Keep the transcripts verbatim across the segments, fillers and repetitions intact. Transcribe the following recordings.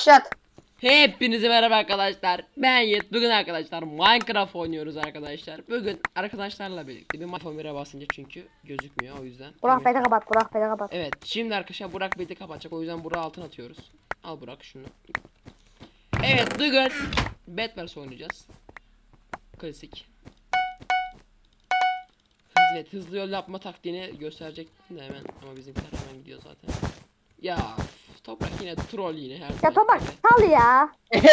başlat. Hepinize merhaba arkadaşlar. Ben Yiğit. Bugün arkadaşlar Minecraft oynuyoruz arkadaşlar. Bugün arkadaşlarla birlikte bir Minecraft'a basınca çünkü gözükmüyor o yüzden. Burak beni kapat, Burak beni kapat. Evet, şimdi arkadaşlar Burak beni kapatacak. O yüzden Burak'ı altın atıyoruz. Al Burak şunu. Evet, bugün Bedwars oynayacağız. Klasik. Hızlı, evet, hızlı yol yapma taktiğini gösterecektim de hemen ama bizimkiler hemen gidiyor zaten. Ya Toprak yine troll yine her Ya Toprak sal ya.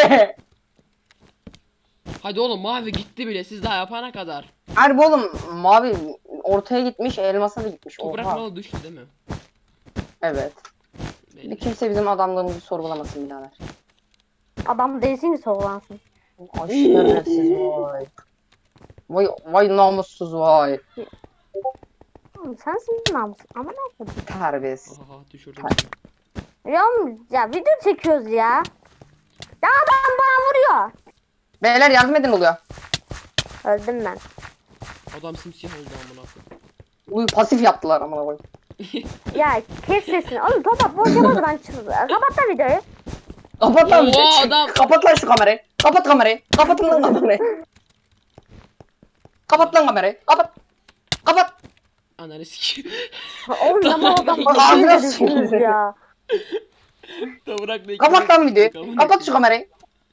Hadi oğlum, mavi gitti bile siz daha yapana kadar. Harbi oğlum, mavi ortaya gitmiş, elmasa da gitmiş. Toprak Oha. malı düştü değil mi? Evet. Belli. Kimse bizim adamlarımızı sorgulamasın birader. Adam değilsin ki soğulansın. Ay şerefsiz vay. Vay vay namussuz vay. Oğlum sensin namusun ama ne yapıyorsun? Terbiyesiz. Aha düşürdüm. Ya, ya video çekiyoruz ya. Ya adam bana vuruyor. Beyler yardım edin oluyor. Öldüm ben. Adam simsiyah oldu amına koyayım. Uy pasif yaptılar amına koyayım. Ya kes sesini. Oğlum Toprak boş yapmadı ben çıktım. Kapat da videoyu. Kapat lan. Oo, adam- Kapat lan şu kamerayı. Kapat kamerayı. Kapatın lan kamerayı. Kapat lan kamerayı. Kapat. Kapat. Ananı sikeyim. Oğlum ama adam Bak, bana ağzına video düşüyoruz ya. Toprak ne? Kapat lan videoyu. Kapat şu kamerayı.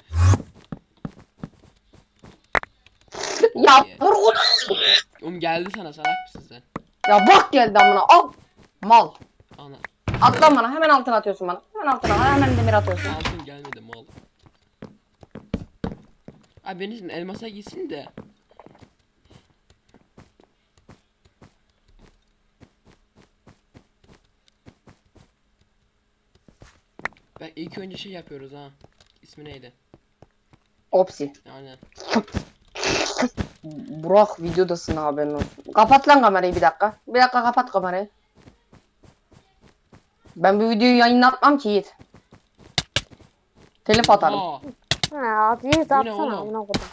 Ya vur onu. Oğlum geldi sana, salak mısın sen? Ya bak geldi amına. Al. Mal. Ana. At lan bana. Hemen altın atıyorsun bana. Hemen altına. Hemen demir atıyorsun. Altın gelmedi mal. Abi benim elmasa gitsin de. Ben ilk önce şey yapıyoruz ha. İsmi neydi? Opsi. Aynen. Burak videodasın haberin olsun. Kapat lan kamerayı bir dakika. Bir dakika kapat kamerayı. Ben bu videoyu yayınlatmam ki Yiğit. Telif atarım. Oha. Ha, yüz Bu ne atsana oğlum? buna kadar.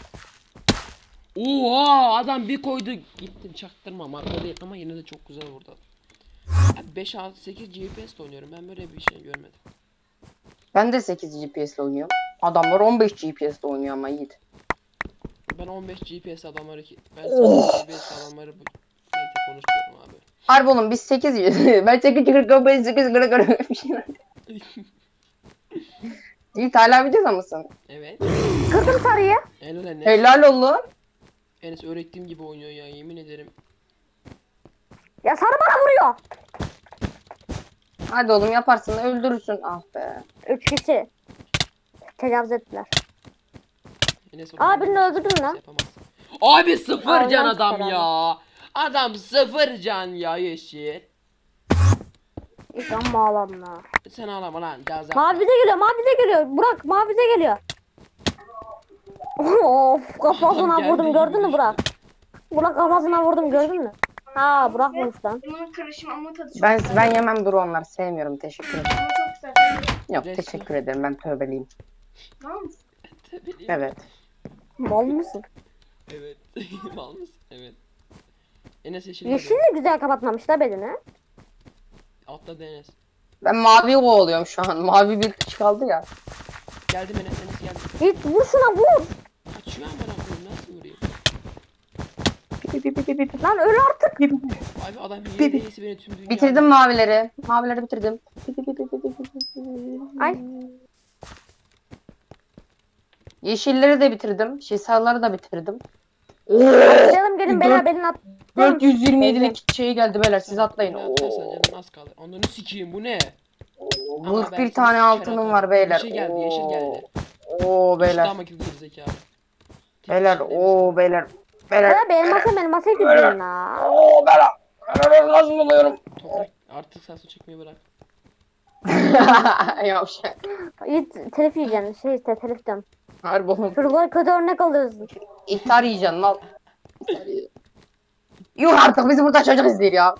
Oha, adam bir koydu gittim, çaktırma marka değil ama yine de çok güzel vurdu. beş altı sekiz G P S'te oynuyorum, ben böyle bir şey görmedim. Ben de sekiz G P S'le oynuyorum. Adamlar on beş G P S'le oynuyor ama Yiğit. Ben on beş G P S adamları ki ben Oh. sekiz G P S adamları bu neyse konuşmuyorum abi. Harbi oğlum biz sekiz ben sekiz kırk beş sekiz kırk kırk bir şey. Yiğit hala videoda mısın? Evet. Kırdım sarıyı. Helal Enes. Helal oğlum. Enes öğrettiğim gibi oynuyor ya, yemin ederim. Ya sarı bana vuruyor. Hadi oğlum yaparsın öldürürsün. Ah be. Üç kişi. Tecavüz ettiler. Enes Aa, birini öldürdün lan. Yapamazsın. Abi sıfır Aa, can ondan adam çıkar ya. Adam sıfır can ya yeşil. İlkan bağlanma. Sen ağlama lan, cazap. Mavi bize geliyor, mavi bize geliyor. Burak, mavi bize geliyor. Of, kafasına Adam vurdum geldi gördün gibi mü Burak? Burak kafasına vurdum gördün mü? Ha, Burak vurmuş lan. Limon karışım ama tadı çok Ben güzel. ben yemem dur onlar sevmiyorum teşekkür ederim. Ama çok güzel. Yok Resmi. teşekkür ederim ben tövbeliyim. Tamam mısın? Evet. Mal mısın? Evet. Mal mısın? Evet. Enes yeşil. Yeşil de güzel kapatmamış da bedeni. Atladı Enes. Ben mavi kovalıyorum şu an. Mavi bir kişi kaldı ya. Geldim Enes, Enes geldi. Git vur şuna vur. Kaçıyor ama koyayım, nasıl vurayım? Lan öl artık. Abi adam bir yerisi beni tüm dünya. Bitirdim mavileri. Mavileri bitirdim. Ay. Yeşilleri de bitirdim. Şey sarıları da bitirdim. Atlayalım gelin beyler Dört- belin at. dört yüz yirmi yedilik şey geldi beyler siz atlayın. Ne atlarsan canım az kalır. Onları sikeyim, bu ne? Ama Vur ben bir seni tane siker altınım atarım. var beyler. Yeşil geldi, yeşil geldi. Oo beyler. Ama gerizekalı. Tek Beyler yeşil oo beyler. Beyler. Ya benim masa benim masaya gidiyorum ya. Oo beyler. Beyler nasıl oluyorum? Toprak artık saçı çekmeyi bırak. Yavşak. Git telif yiyeceksin. Şey işte telif diyorum. Harbi oğlum. Çocuklar kötü örnek alıyorsun. İhtar yiyeceksin mal. Yuh artık bizi burada çocuk izliyor ya.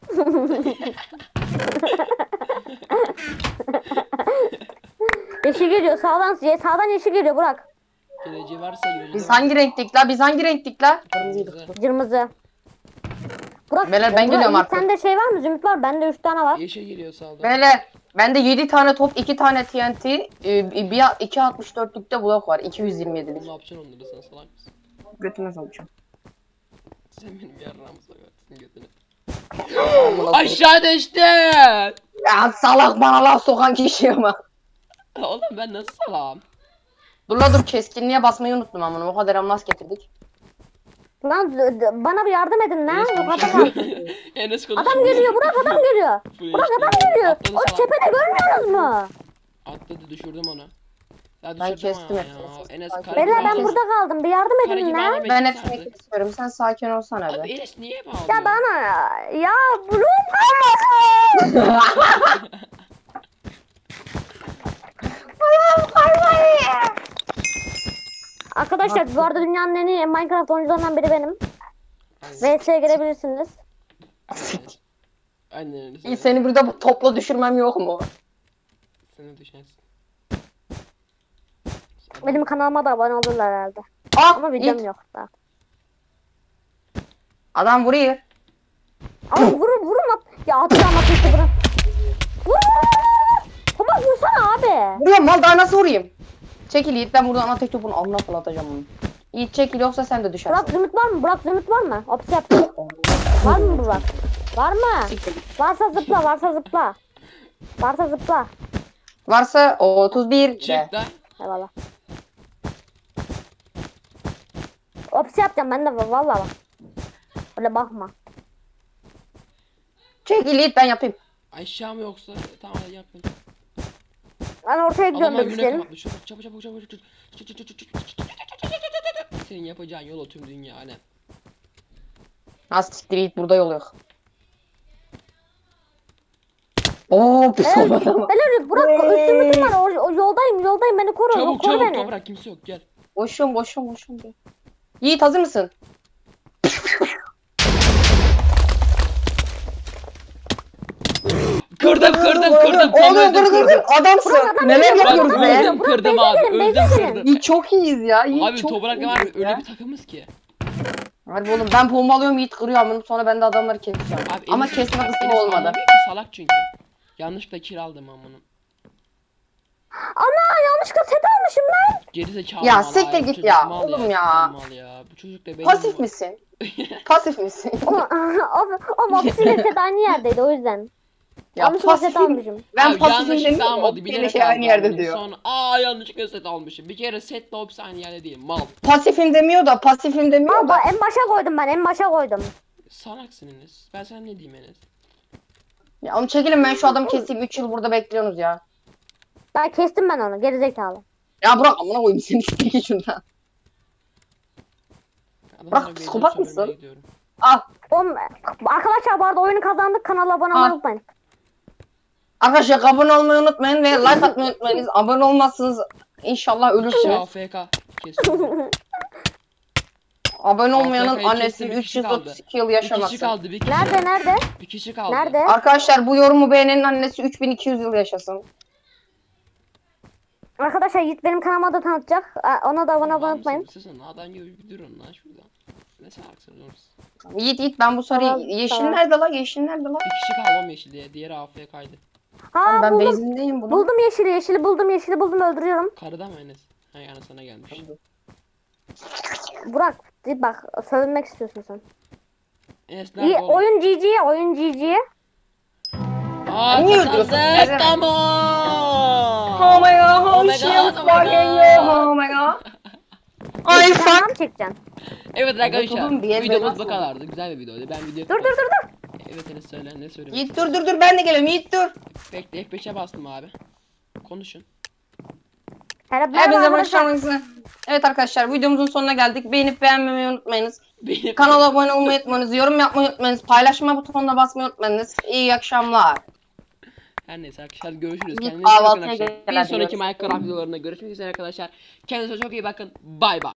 Yeşil geliyor sağdan sağdan yeşil geliyor Burak. Geleceği varsa geleceği Biz hangi renktik la? Biz hangi renktik la? Kırmızı. Cırmızı. Burak, Beyler, ben Burak, geliyorum Yiğit, artık. sende şey var mı? Zümrüt var. Bende üç tane var. Yeşil geliyor sağda. Beyler bende yedi tane top, iki tane T N T, e, bir iki altmış dörtlükte blok var. iki yüz yirmi yedilik. Ne yapacaksın onları, sen salak mısın? Götüme sokacağım. Sen benim yarrağımı sokarsın götüne. Aşağı düştün. Ya salak, bana laf sokan kişi ama. Oğlum ben nasıl salam? Dur la dur, keskinliğe basmayı unuttum amına. O kadar elmas getirdik. Lan d- d- bana bir yardım edin lan. Enes Bu kadar konuşuyor. var. Enes konuşuyor. Adam geliyor Burak, adam geliyor. Full Burak, H D. adam geliyor. Atladı O salak. tepede görmüyorsunuz mu? Atladı, düşürdüm onu. Ya Ben düşürdüm kestim ya. hepsini. Enes Sakin. kara Beyler gibi ben ağladı. burada kaldım. Bir yardım Kara edin gibi lan. ağlamayı Ben keserdi. hepsini kesiyorum. Sen sakin olsana Abi be. Enes niye hep ağlıyor? Ya bana ya Burak kalmasın. Arkadaşlar bu arada dünyanın en iyi Minecraft oyuncularından biri benim. V S'ye girebilirsiniz. Aynen öyle. İyi, seni burada bu topla düşürmem yok mu? Sen de düşersin. Benim kanalıma da abone olurlar herhalde. Ah, Ama videom it. yok da. Adam vuruyor. Ama vurun vurun at. Ya atacağım atıştı bırak. Vur vur vur. Baba vursana abi. Vuruyorum mal, daha nasıl vurayım? Çekil Yiğit, ben buradan ana tek topunu alnına fırlatacağım onu. Yiğit çekil, yoksa sen de düşersin. Burak zümrüt var mı? Burak zümrüt var mı? Opsi yap. Var mı Burak? Var mı? Varsa zıpla, varsa zıpla. Varsa zıpla. Varsa o otuz bir de. Çık da. Eyvallah. Opsi yapacağım ben de valla bak. Öyle bakma. Çekil Yiğit, ben yapayım. Aşağı mı yoksa? Tamam hadi yapın. Ben ortaya gidiyorum Adamlar güne bebişlerim. kapatmış. Çabuk çabuk çabuk çabuk çabuk. Çabuk, çabuk, çabuk, çabuk, çabuk, çabuk, çabuk. Senin yapacağın yol o tüm dünya hani. Nasıl siktir Yiğit, burada yol yok. Oo pis Evet, olmadı ama. Helal Burak üç zümrütüm var. O, o yoldayım yoldayım beni koru. Çabuk koru çabuk beni. toprak kimse yok gel. Boşum boşum boşum. Yiğit hazır mısın? Kırdım kırdım kırdım. Tam Oğlum öldüm dur dur dur. kırdım. Adamsın. adam Neler geliyor, Bak yapıyoruz adam be? geliyor. öldüm Burak, kırdım beyze abi gelin, öldüm beyze gelin. kırdım. Yiğit çok iyiyiz ya. Yiğit Abi çok toprak iyiyiz var ya. öyle bir takımız ki. Harbi oğlum, ben pompalıyorum, Yiğit kırıyor amına, sonra ben de adamları keseceğim. Abi Ama Enes- kesme Enes kısmı olmadı. anlamıyor ki, salak çünkü. Yanlışlıkla kill aldım amına. Ana yanlışlıkla set almışım lan. Geri zekalı Ya mal siktir bu git çocuk ya, mal oğlum ya. Mal ya. Bu çocuk da benim. Pasif misin? Pasif misin? O, o, o Opsi'yle set aynı yerdeydi o yüzden. Ya Yanlışlıkla set pasifim. almışım. Ben Abi pasifim yanlışlıkla demiyorum. almadı. O Bilerek şey aynı aldı yerde amına. diyor. Sonra aa yanlışlıkla set almışım. Bir kere setle hepsi aynı yerde değil. Mal. Pasifim demiyor da, pasifim demiyor Ama da. en başa koydum ben en başa koydum. Salaksın Enes. Ben sana ne diyeyim Enes? Ya onu çekilin, ben şu adamı keseyim, üç yıl burada bekliyorsunuz ya. Ben kestim ben onu gerizekalı. Ya bırak amına koyayım seni, siktir şundan. Adamlara Bırak, bir psikopat sömürmeye mısın? gidiyorum. Al. Oğlum, arkadaşlar bu arada oyunu kazandık. Kanala abone olmayı Al. unutmayın. Arkadaşlar abone olmayı unutmayın ve like atmayı unutmayınız. Abone olmazsınız inşallah Kişi ölürsünüz. A F K. Kesiyorum. Abone olmayanın A F K'yı annesi kestim, bir üç kişi yüz kaldı. otuz iki yıl Bir kişi yaşamasın. kaldı. Bir kişi. Nerede nerede? Bir kişi kaldı. Nerede? Arkadaşlar bu yorumu beğenenin annesi üç bin iki yüz yıl yaşasın. Arkadaşlar Yiğit benim kanalıma da tanıtacak. Aa, Ona da abone olmayı Allah'ım unutmayın. sen- Sen adam gibi bir durun lan şurada. Ne salaksın oğlum. Yiğit Yiğit, ben bu sarıyı, Tamam, yeşil tamam. nerede la, yeşil nerede la? Bir kişi kaldı oğlum yeşil diye. Diğeri A F K'ydı. Ha Ben buldum. bezindeyim bunu. Buldum yeşili yeşili buldum yeşili buldum öldürüyorum. Karıda mı Enes? Ha yani sana gelmiş. Burak bak sövünmek istiyorsun sen. Enes İyi nerede oğlum? oyun G G oyun G G. Aa Niye kazandık. öldürüyorsun? Tamam. Oh my god, Oh oh my shit, god, oh my fucking god. yeah, oh my god. Ay Sen fuck. mı çekeceksin? Evet arkadaşlar oğlum, diğer videomuz beyaz bu mı? kadardı. Güzel bir videoydu. Ben video Dur dur dur dur. Evet Enes söyle ne söylüyorsun? Yiğit dur dur dur, ben de geliyorum Yiğit dur. Bekle F beşe bastım abi. Konuşun. Merhaba Hepinize arkadaşlar. başlamanızı. Evet arkadaşlar, videomuzun sonuna geldik. Beğenip beğenmemeyi unutmayınız. Benim Kanala abone olmayı unutmayınız. Yorum yapmayı unutmayınız. Paylaşma butonuna basmayı unutmayınız. İyi akşamlar. Her neyse arkadaşlar görüşürüz. Git Kendinize iyi bakın kahvaltıya arkadaşlar. gel, Bir hadi sonraki görüşürüz. Minecraft videolarında görüşmek üzere arkadaşlar. Kendinize çok iyi bakın. Bay bay.